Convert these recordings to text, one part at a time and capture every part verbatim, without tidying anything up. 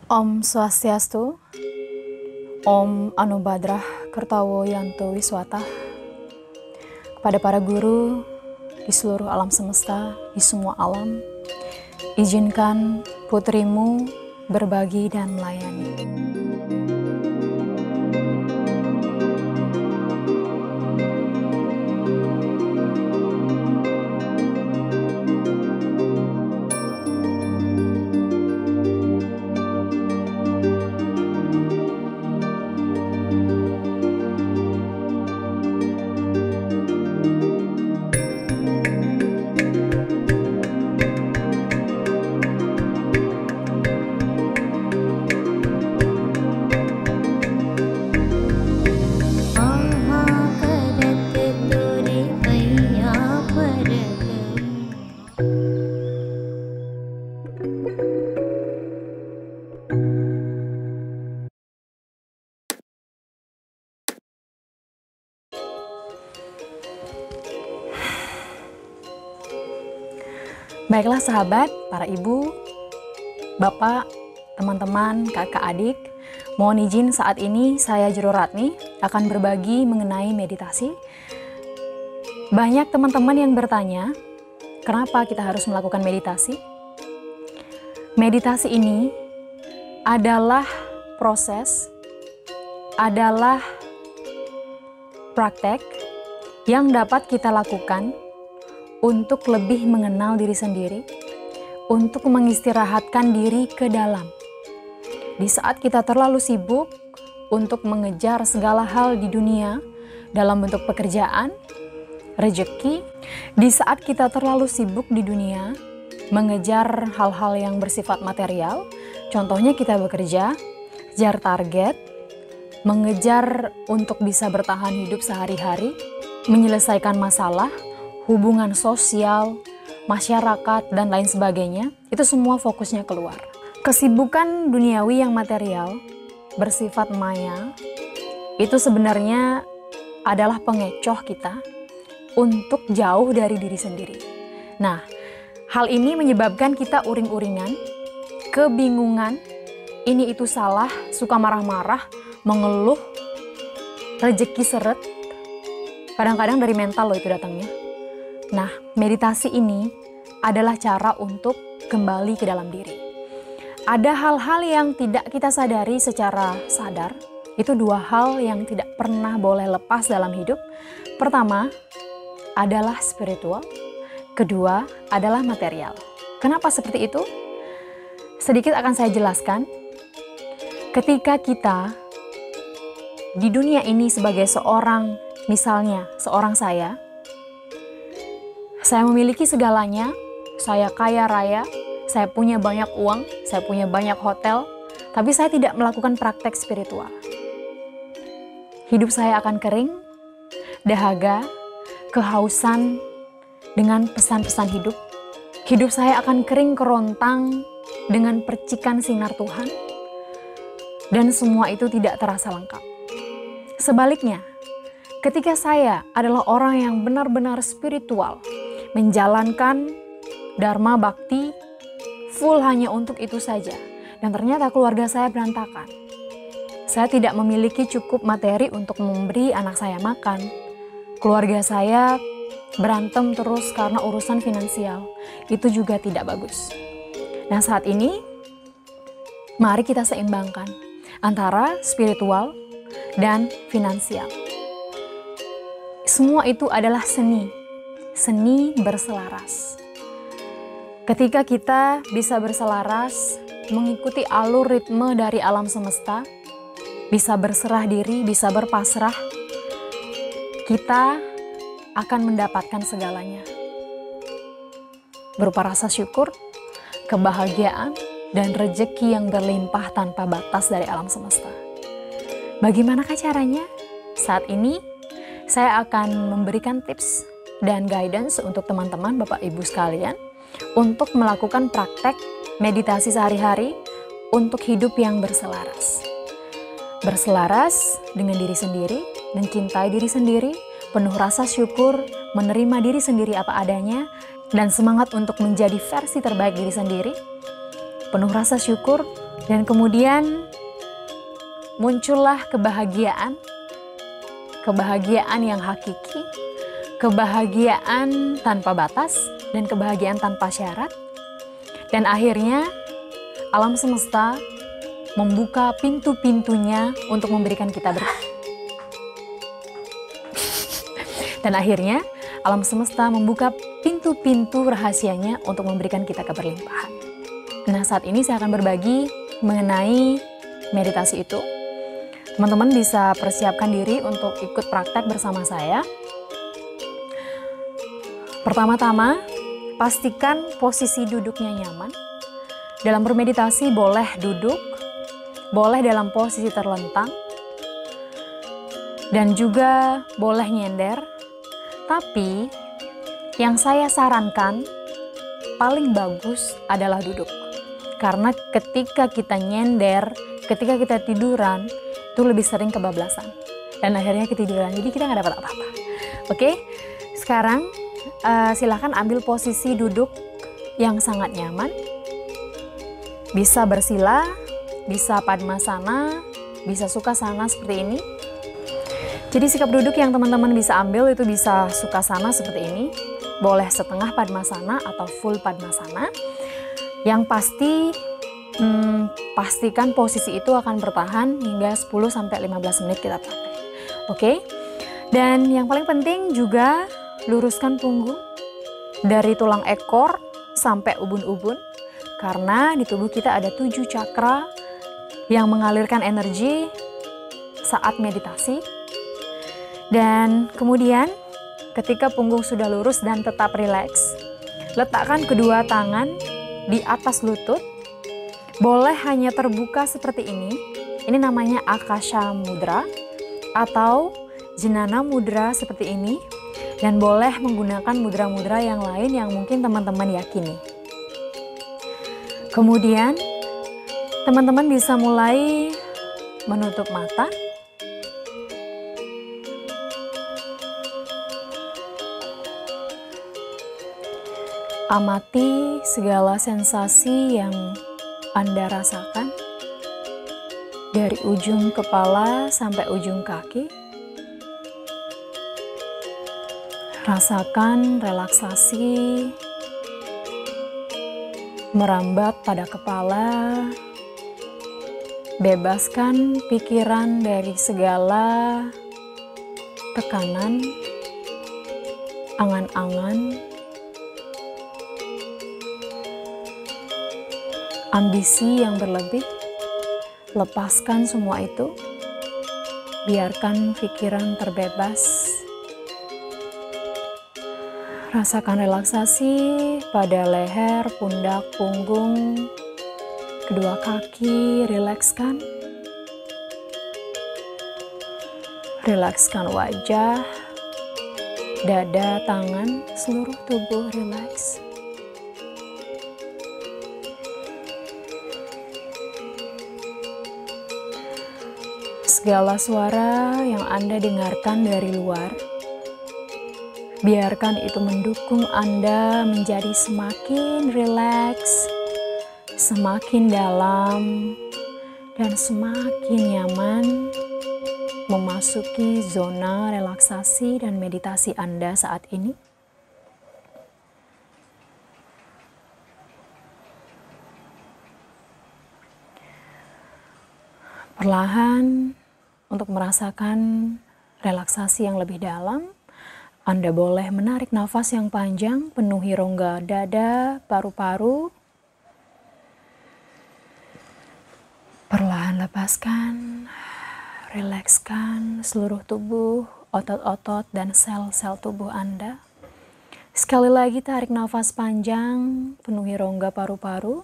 Om Swastiastu, Om Anubadrah Kertawo Yanto Wiswata. Kepada para guru di seluruh alam semesta, di semua alam, izinkan putrimu berbagi dan melayani. Baiklah sahabat, para ibu, bapak, teman-teman, kakak, adik, mohon izin saat ini saya Jero Ratni akan berbagi mengenai meditasi. Banyak teman-teman yang bertanya, kenapa kita harus melakukan meditasi? Meditasi ini adalah proses, adalah praktek yang dapat kita lakukan untuk lebih mengenal diri sendiri, untuk mengistirahatkan diri ke dalam. Di saat kita terlalu sibuk untuk mengejar segala hal di dunia dalam bentuk pekerjaan, rezeki, di saat kita terlalu sibuk di dunia mengejar hal-hal yang bersifat material, contohnya kita bekerja, kejar target, mengejar untuk bisa bertahan hidup sehari-hari, menyelesaikan masalah, hubungan sosial, masyarakat, dan lain sebagainya, itu semua fokusnya keluar. Kesibukan duniawi yang material, bersifat maya, itu sebenarnya adalah pengecoh kita untuk jauh dari diri sendiri. Nah, hal ini menyebabkan kita uring-uringan, kebingungan, ini itu salah, suka marah-marah, mengeluh, rejeki seret, kadang-kadang dari mental loh itu datangnya. Nah, meditasi ini adalah cara untuk kembali ke dalam diri. Ada hal-hal yang tidak kita sadari secara sadar. Itu dua hal yang tidak pernah boleh lepas dalam hidup. Pertama adalah spiritual, kedua adalah material. Kenapa seperti itu? Sedikit akan saya jelaskan. Ketika kita di dunia ini sebagai seorang, misalnya seorang saya, Saya memiliki segalanya, saya kaya raya, saya punya banyak uang, saya punya banyak hotel, tapi saya tidak melakukan praktek spiritual. Hidup saya akan kering, dahaga, kehausan dengan pesan-pesan hidup. Hidup saya akan kering kerontang dengan percikan sinar Tuhan, dan semua itu tidak terasa lengkap. Sebaliknya, ketika saya adalah orang yang benar-benar spiritual, menjalankan dharma bakti full hanya untuk itu saja, dan ternyata keluarga saya berantakan. Saya tidak memiliki cukup materi untuk memberi anak saya makan. Keluarga saya berantem terus karena urusan finansial. Itu juga tidak bagus. Nah, saat ini mari kita seimbangkan antara spiritual dan finansial. Semua itu adalah seni. Seni berselaras. Ketika kita bisa berselaras, mengikuti alur ritme dari alam semesta, bisa berserah diri, bisa berpasrah, kita akan mendapatkan segalanya. Berupa rasa syukur, kebahagiaan, dan rejeki yang berlimpah tanpa batas dari alam semesta. Bagaimanakah caranya? Saat ini, saya akan memberikan tips dan guidance untuk teman-teman Bapak Ibu sekalian untuk melakukan praktek meditasi sehari-hari untuk hidup yang berselaras. Berselaras dengan diri sendiri, mencintai diri sendiri, penuh rasa syukur, menerima diri sendiri apa adanya, dan semangat untuk menjadi versi terbaik diri sendiri, penuh rasa syukur, Dan kemudian muncullah kebahagiaan, kebahagiaan yang hakiki, kebahagiaan tanpa batas, dan kebahagiaan tanpa syarat. Dan akhirnya alam semesta membuka pintu-pintunya untuk memberikan kita berkah. Dan akhirnya alam semesta membuka pintu-pintu rahasianya untuk memberikan kita keberlimpahan. Nah, saat ini saya akan berbagi mengenai meditasi itu. Teman-teman bisa persiapkan diri untuk ikut praktek bersama saya. Pertama-tama, pastikan posisi duduknya nyaman. Dalam bermeditasi boleh duduk, boleh dalam posisi terlentang, dan juga boleh nyender. Tapi yang saya sarankan paling bagus adalah duduk. Karena ketika kita nyender, ketika kita tiduran, itu lebih sering kebablasan. Dan akhirnya ketiduran, jadi kita nggak dapat apa-apa. Oke, sekarang uh, silahkan ambil posisi duduk yang sangat nyaman. Bisa bersila, bisa padmasana, bisa sukhasana seperti ini. Jadi sikap duduk yang teman-teman bisa ambil itu bisa sukhasana seperti ini. Boleh setengah padmasana atau full padmasana. Yang pasti hmm, pastikan posisi itu akan bertahan hingga sepuluh sampai lima belas menit kita praktek. Oke. Dan yang paling penting juga luruskan punggung dari tulang ekor sampai ubun-ubun. Karena di tubuh kita ada tujuh cakra yang mengalirkan energi saat meditasi. Dan kemudian ketika punggung sudah lurus dan tetap rileks, letakkan kedua tangan di atas lutut. Boleh hanya terbuka seperti ini. Ini namanya Akasha Mudra atau Jnana Mudra seperti ini. Dan boleh menggunakan mudra-mudra yang lain yang mungkin teman-teman yakini. Kemudian teman-teman bisa mulai menutup mata. Amati segala sensasi yang Anda rasakan dari ujung kepala sampai ujung kaki. Rasakan relaksasi merambat pada kepala. Bebaskan pikiran dari segala tekanan, angan-angan, ambisi yang berlebih. Lepaskan semua itu. Biarkan pikiran terbebas. Rasakan relaksasi pada leher, pundak, punggung, kedua kaki. Rilekskan. Rilekskan wajah, dada, tangan, seluruh tubuh rileks. Segala suara yang Anda dengarkan dari luar, biarkan itu mendukung Anda menjadi semakin rileks, semakin dalam, dan semakin nyaman memasuki zona relaksasi dan meditasi Anda saat ini. Perlahan, untuk merasakan relaksasi yang lebih dalam, Anda boleh menarik nafas yang panjang, penuhi rongga dada, paru-paru. Perlahan lepaskan, rilekskan seluruh tubuh, otot-otot dan sel-sel tubuh Anda. Sekali lagi tarik nafas panjang, penuhi rongga paru-paru.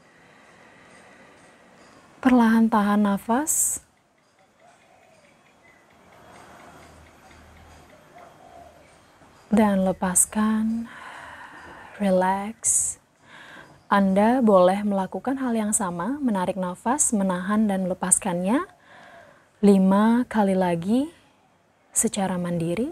Perlahan tahan nafas. Dan lepaskan, relax. Anda boleh melakukan hal yang sama, menarik nafas, menahan dan melepaskannya lima kali lagi secara mandiri.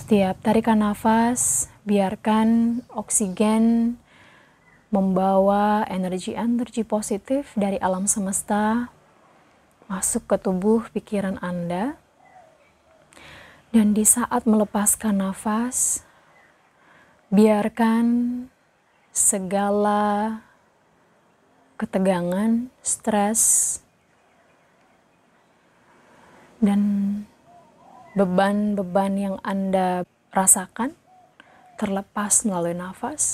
Setiap tarikan nafas, biarkan oksigen membawa energi-energi positif dari alam semesta masuk ke tubuh pikiran Anda. Dan di saat melepaskan nafas, biarkan segala ketegangan, stres, dan beban-beban yang Anda rasakan terlepas melalui nafas.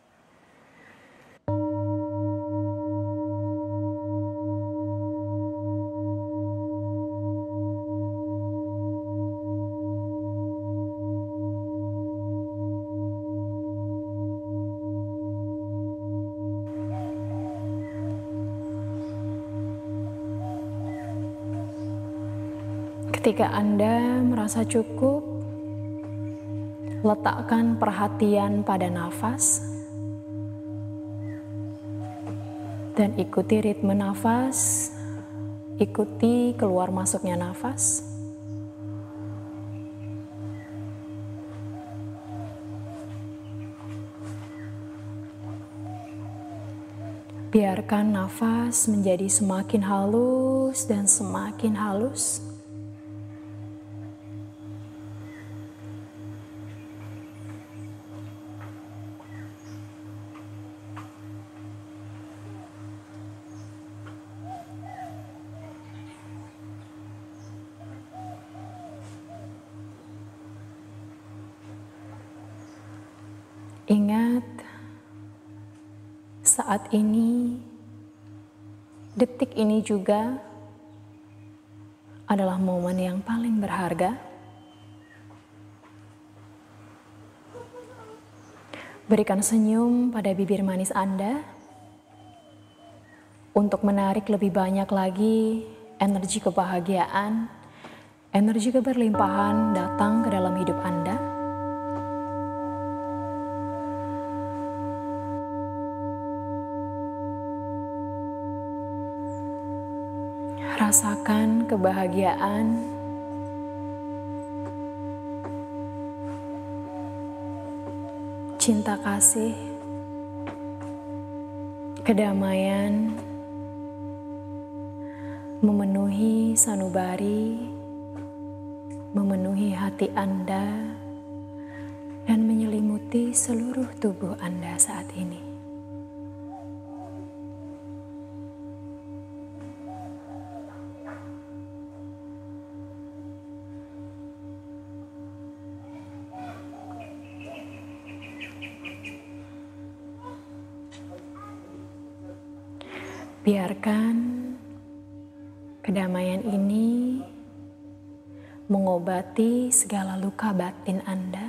Ketika Anda merasa cukup, letakkan perhatian pada nafas dan ikuti ritme nafas, ikuti keluar masuknya nafas. Biarkan nafas menjadi semakin halus dan semakin halus. Ingat, saat ini, detik ini juga adalah momen yang paling berharga. Berikan senyum pada bibir manis Anda untuk menarik lebih banyak lagi energi kebahagiaan, energi keberlimpahan datang ke dalam hidup Anda. Rasakan kebahagiaan, cinta kasih, kedamaian memenuhi sanubari, memenuhi hati Anda, dan menyelimuti seluruh tubuh Anda saat ini. Biarkan kedamaian ini mengobati segala luka batin Anda,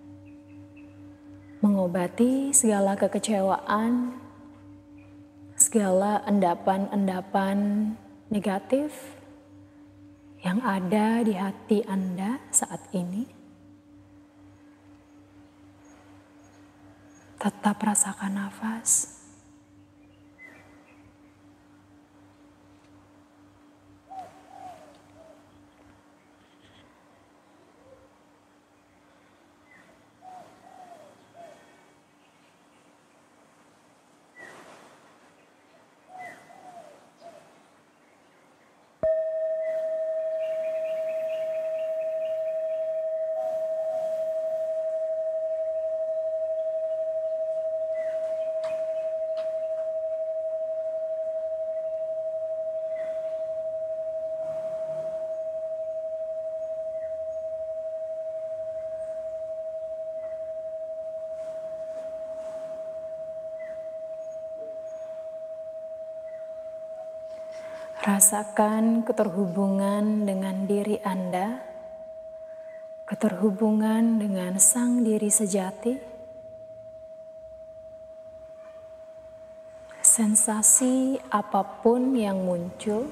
mengobati segala kekecewaan, segala endapan-endapan negatif yang ada di hati Anda saat ini. Tetap rasakan nafas. Rasakan keterhubungan dengan diri Anda, keterhubungan dengan sang diri sejati, sensasi apapun yang muncul,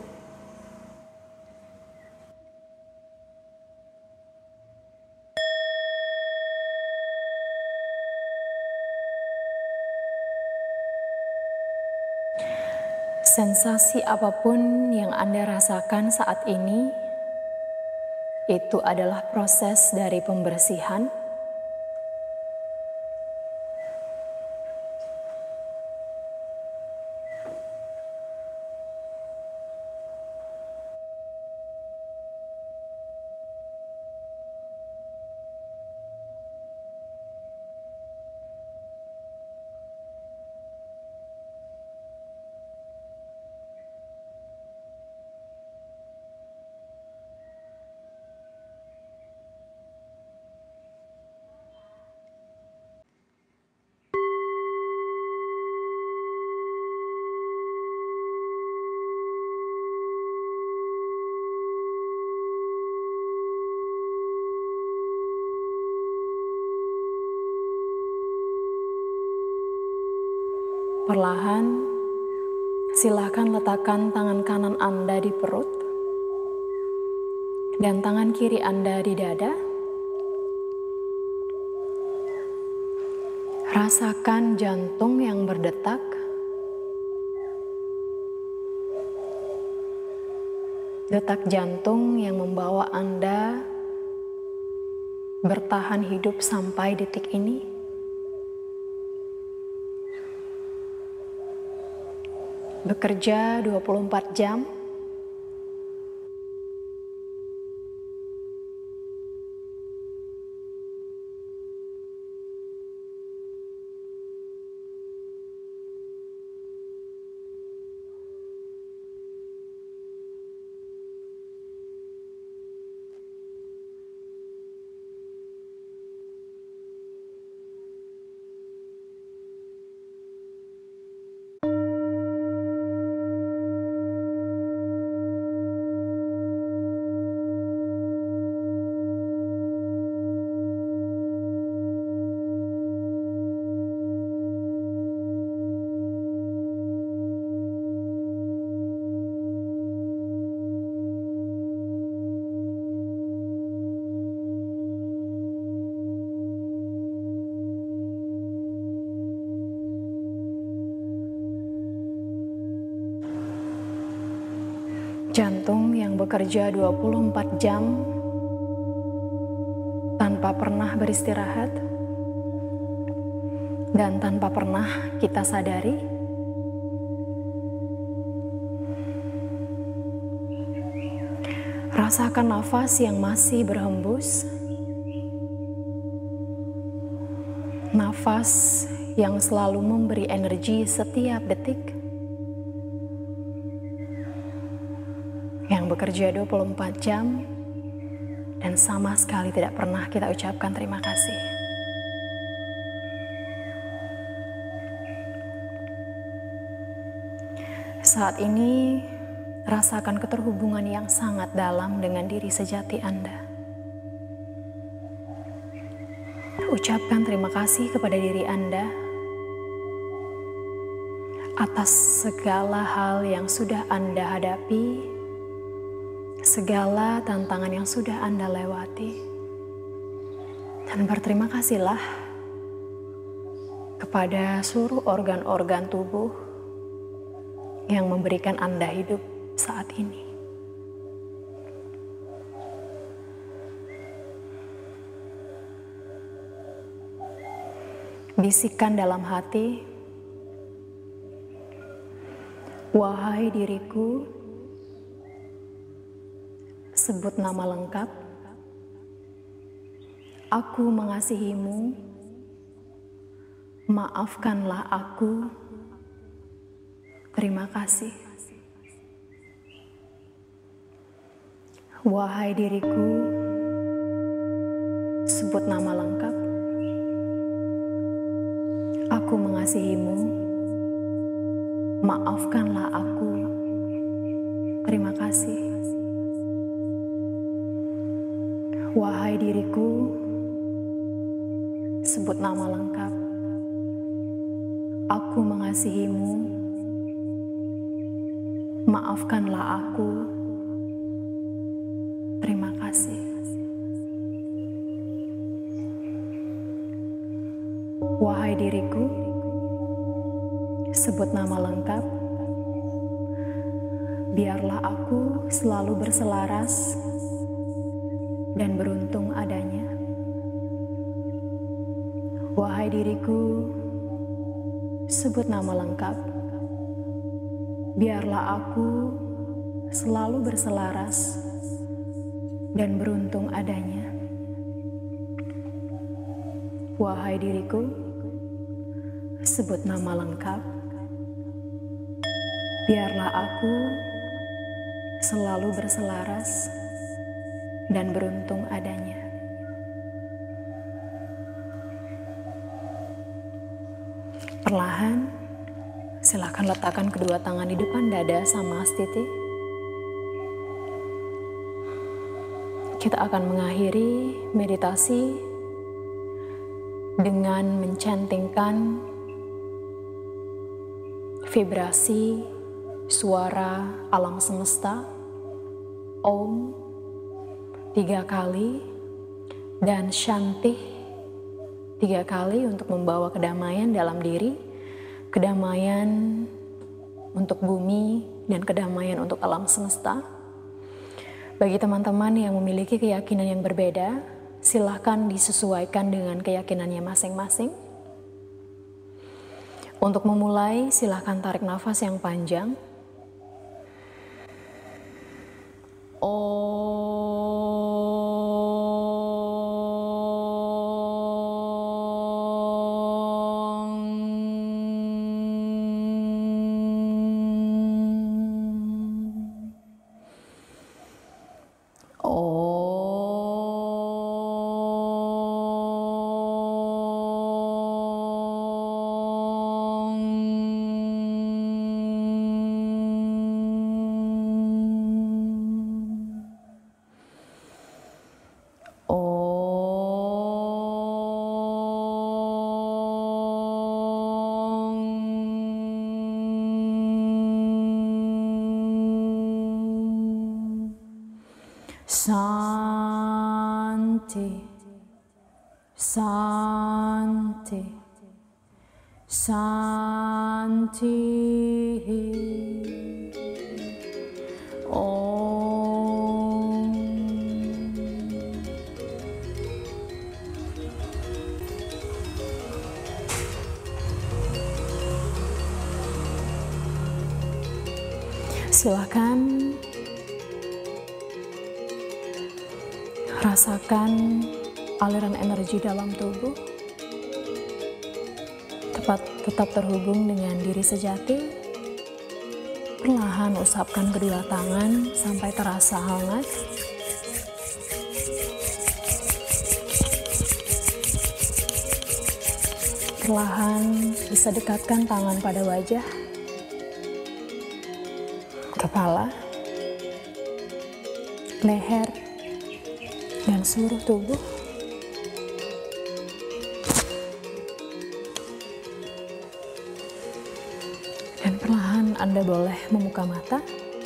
sensasi apapun yang Anda rasakan saat ini, itu adalah proses dari pembersihan. Perlahan, silakan letakkan tangan kanan Anda di perut dan tangan kiri Anda di dada. Rasakan jantung yang berdetak. Detak jantung yang membawa Anda bertahan hidup sampai detik ini. Bekerja dua puluh empat jam. Jantung yang bekerja dua puluh empat jam tanpa pernah beristirahat dan tanpa pernah kita sadari. Rasakan nafas yang masih berhembus, nafas yang selalu memberi energi setiap detik, yang bekerja dua puluh empat jam dan sama sekali tidak pernah kita ucapkan terima kasih. Saat ini, rasakan keterhubungan yang sangat dalam dengan diri sejati Anda. Ucapkan terima kasih kepada diri Anda atas segala hal yang sudah Anda hadapi, segala tantangan yang sudah Anda lewati, dan berterima kasihlah kepada seluruh organ-organ tubuh yang memberikan Anda hidup saat ini. Bisikan dalam hati, wahai diriku, sebut nama lengkap. Aku mengasihimu, maafkanlah aku, terima kasih. Wahai diriku, sebut nama lengkap. Aku mengasihimu, maafkanlah aku, terima kasih. Wahai diriku, sebut nama lengkap. Aku mengasihimu, maafkanlah aku, terima kasih. Wahai diriku, sebut nama lengkap. Biarlah aku selalu berselaras dan beruntung adanya. Wahai diriku, sebut nama lengkap. Biarlah aku selalu berselaras dan beruntung adanya. Wahai diriku, sebut nama lengkap. Biarlah aku selalu berselaras dan beruntung adanya. Perlahan, silakan letakkan kedua tangan di depan dada sama Astiti. Kita akan mengakhiri meditasi dengan mencantingkan vibrasi suara alam semesta, Om tiga kali, dan Shantih tiga kali untuk membawa kedamaian dalam diri, kedamaian untuk bumi, dan kedamaian untuk alam semesta. Bagi teman-teman yang memiliki keyakinan yang berbeda, silahkan disesuaikan dengan keyakinannya masing-masing. Untuk memulai, silahkan tarik nafas yang panjang. Santi, Santi, Santi. Om. Silakan rasakan aliran energi dalam tubuh, tepat tetap terhubung dengan diri sejati. Perlahan usapkan kedua tangan sampai terasa hangat. Perlahan bisa dekatkan tangan pada wajah, kepala, leher, dan seluruh tubuh. Dan perlahan Anda boleh membuka mata.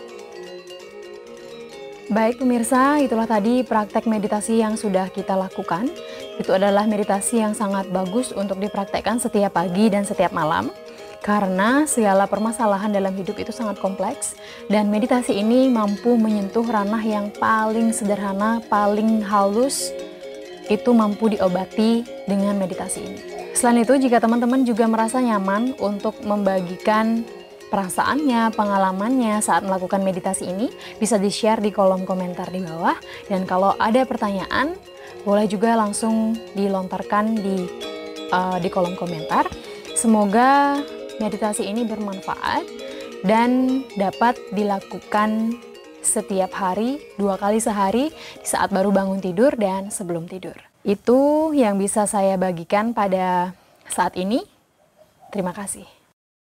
Baik pemirsa, itulah tadi praktek meditasi yang sudah kita lakukan. Itu adalah meditasi yang sangat bagus untuk dipraktekkan setiap pagi dan setiap malam. Karena segala permasalahan dalam hidup itu sangat kompleks, dan meditasi ini mampu menyentuh ranah yang paling sederhana, paling halus, itu mampu diobati dengan meditasi ini. Selain itu, jika teman-teman juga merasa nyaman untuk membagikan perasaannya, pengalamannya saat melakukan meditasi ini, bisa di-share di kolom komentar di bawah. Dan kalau ada pertanyaan, boleh juga langsung dilontarkan di, uh, di kolom komentar. Semoga meditasi ini bermanfaat dan dapat dilakukan setiap hari, dua kali sehari, di saat baru bangun tidur dan sebelum tidur. Itu yang bisa saya bagikan pada saat ini. Terima kasih.